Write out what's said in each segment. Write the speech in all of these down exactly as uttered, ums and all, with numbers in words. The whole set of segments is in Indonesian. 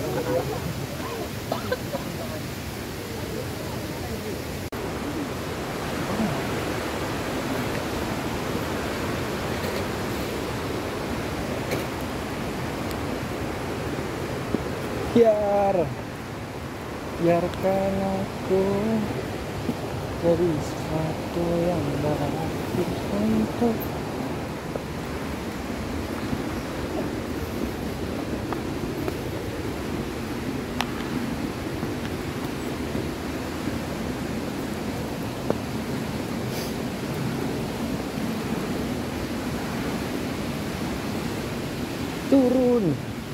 Biar biarkan aku jadi sesuatu yang berarti untuk turun.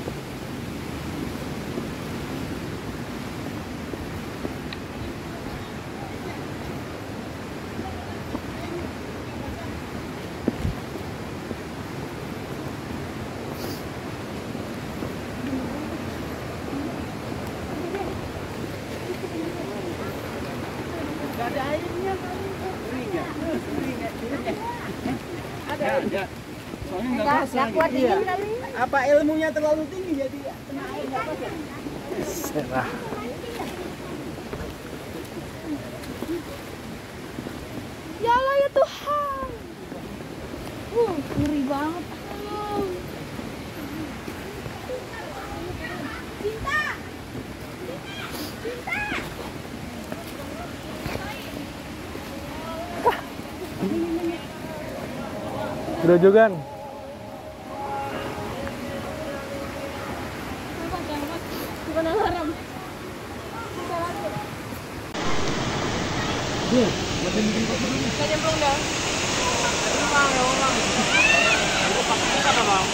Gak ada airnya kan? Ada, ada. Soalnya nggak basah. kuat Iya. dingin kali. Apa ilmunya terlalu tinggi jadi kena air nggak basah? Serah. Ya Allah ya Tuhan. Uh, ngeri banget. Cinta. Cinta. Grojogan. Bukan alarm. Iya. Kita nyemplung dah. Bang, ya bang. Itu pakai kita apa bang?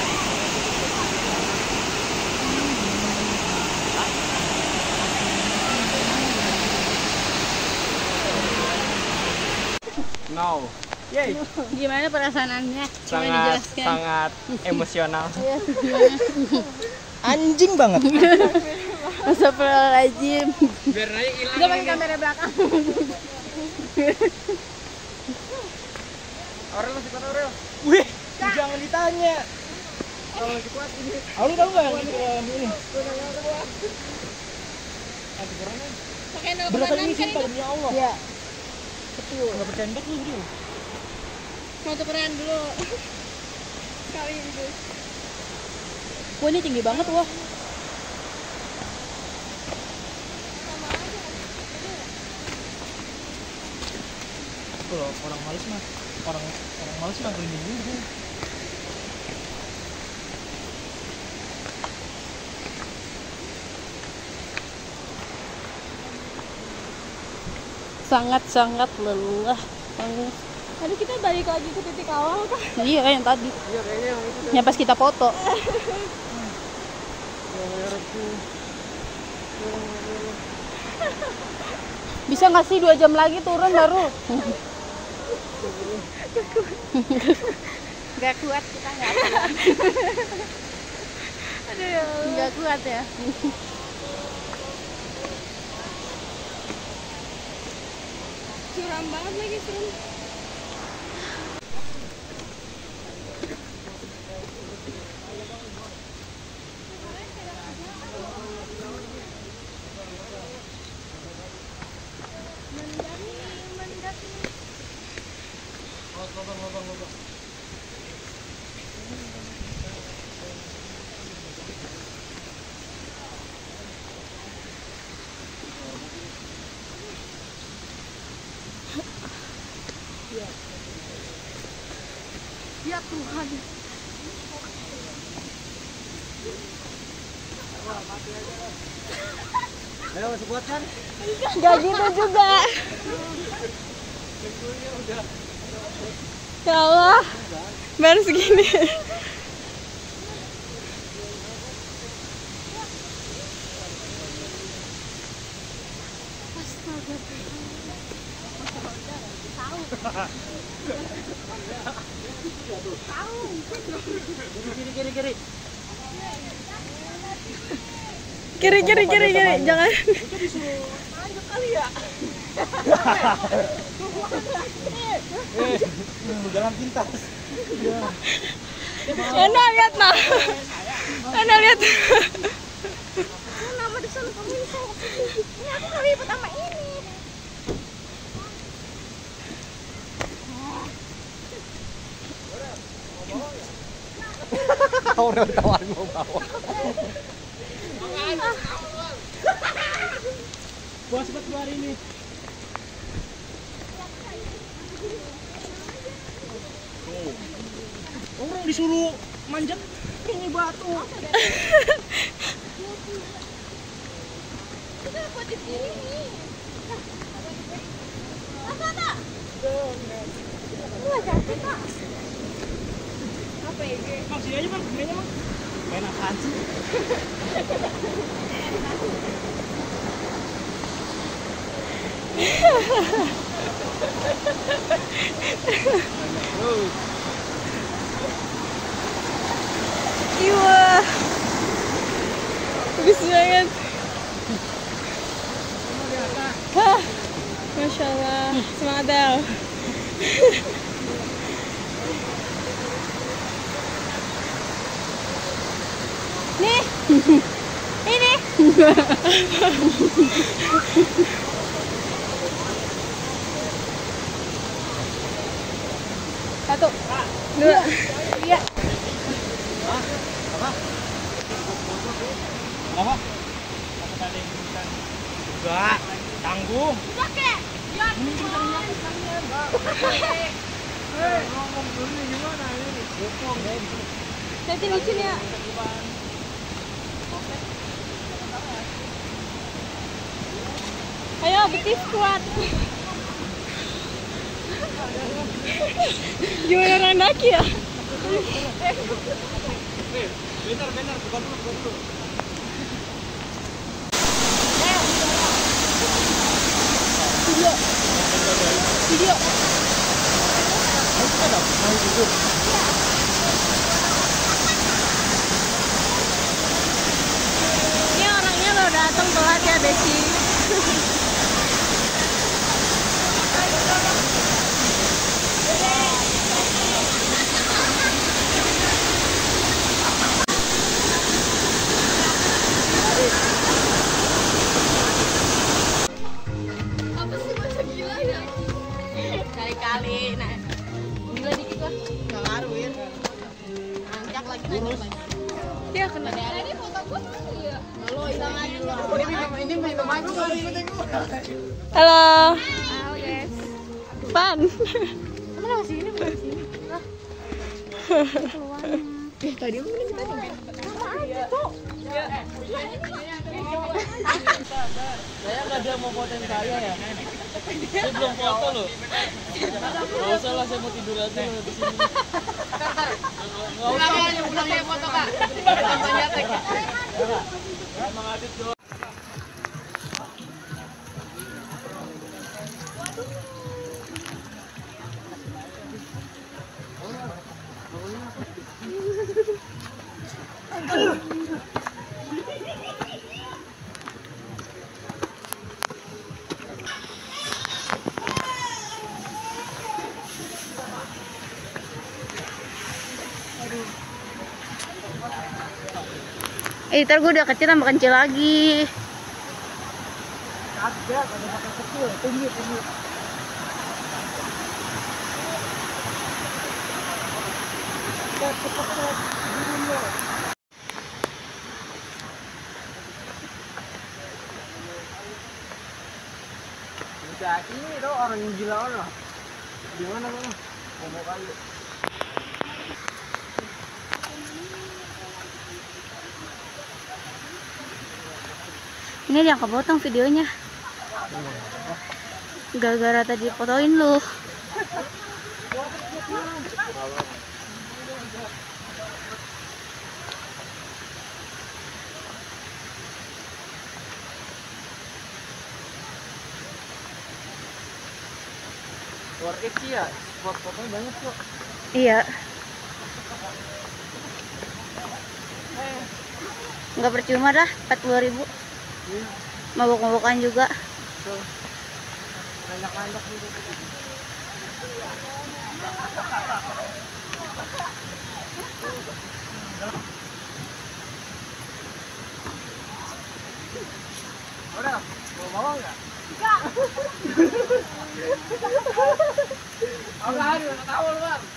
No. Yay. Gimana perasaannya? Coba Sangat dijelaskan. sangat emosional. Anjing banget. Astagfirullahaladzim. Biar aja hilang. Kita pakai kamera belakang. Aurel masih kuat Aurel. Wih, jangan ditanya. Kalau lagi kuat ini. Aurel tahu nggak yang itu ini? Anti corona. Pakai nol Berapa koma enam ini kan sih itu. demi Allah? Iya. Betul. Nggak bercanda lu bro. Mau tukeran dulu. Kali itu. Wah ini tinggi banget wah. Kalau orang malas mah, orang orang malas mah gelinding dulu. Sangat-sangat lelah. Tadi kita balik lagi ke titik awal kan? Iya yang tadi. Iya kayaknya yang itu. Yang pas kita foto. Bisa nggak sih dua jam lagi turun baru? Gak kuat kita nggak kuat. Nggak kuat ya. Curam banget lagi curam. Ya Tuhan. Ayo masih kuat kan? Gak gitu juga. Ya Allah, baru segini. Astaga. Tahu. Kiri kiri kiri. Kiri kiri kiri kiri, jangan. Itu disuruh lanjut kali ya. Eh, jalan pintas. Enak lihat nah. Enak lihat. Ini aku mau ribut sama ini. Orang tawar mau bawa. Bawa cepat keluar ini. Tuh. Orang disuruh manjat ini batu. Kita buat di sini. Apa tak? Enggak capek tak? Apa ini? Bang, sini aja bang, sini aja bang. Main apaan sih? Iwa, bagus banget. Hah, Masya Allah, semangat Del. Nih, ini. Satu, dua, tiga. Apa? Apa? Apa tadi yang bukan? Enggak, tanggung. Udah kek. Ya, Ini kita lihat sekalian, Mbak. Hei, ngomong dulu nih gimana ini? Bokong deh. nanti licin ya. Ayo, betis kuat. Gimana orang daki ya? Bentar, bentar, buka dulu, buka dulu. Video. Video. Ini orangnya lo datang telat ya, Desi. Apa sih masa gila ya? Kali-kali, nah gila dikit lah. Gak ngaruh ya. Angkat lagi, naik lagi. Dia kena. Ini foto gue mana ya? Lo hilang lagi lah. Ini minum aku, ikutin gue. Halo. Halo guys. Pan. Kamu lewat sini bukan sini. Lah. Eh tadi aku kita nungguin. Sama aja tuh. Saya nggak ada mau fotoin saya ya. Saya belum foto loh. Nggak usah lah, saya mau tidur aja loh di sini. Nggak usah. Pulang ya foto kak. Fotonya tek. Emang Adit doang. Eh, ntar gue udah kecil tambah kecil lagi. Ada, ada makan kecil, tinggi, tinggi. Udah, ini tuh orang yang gila orang. Di mana lo? Ngomong kali. Ini dia kepotong videonya. Gara-gara tadi fotoin lu. Worth it sih ya, spot fotonya banyak kok. Iya. Nggak percuma dah, empat puluh ribu. Iya. Mabok-mabokan juga. So, anak-anak gitu. Mau nggak? Enggak. Enggak ada, enggak tahu lu, Bang.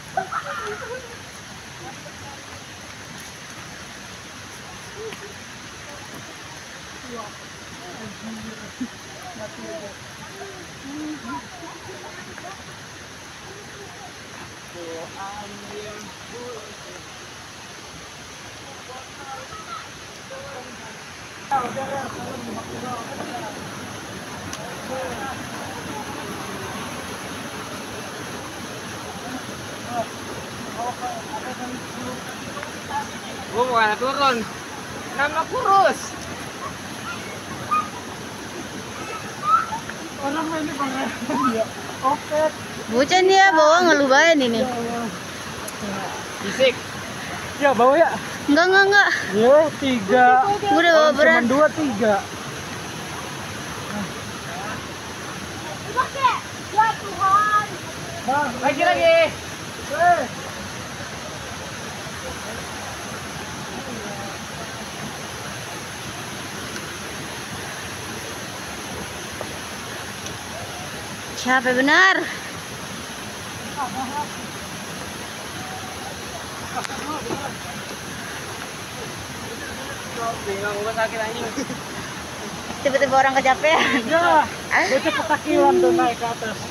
Gua bukan turun. Nama kurus. Orang ini pangeran dia. Oke. Bucan dia bawa ngelubain ini. Fisik. Ya bawa ya. Enggak, enggak, enggak. Ya tiga. Gua udah bawa berat. Cuma dua tiga. Ya Tuhan. Bang, Lagi lagi. eh. Capek benar. Bingung gua sakit anjing. Tiba-tiba orang kecapean. Ya, dia cepet takilan tuh naik ke atas.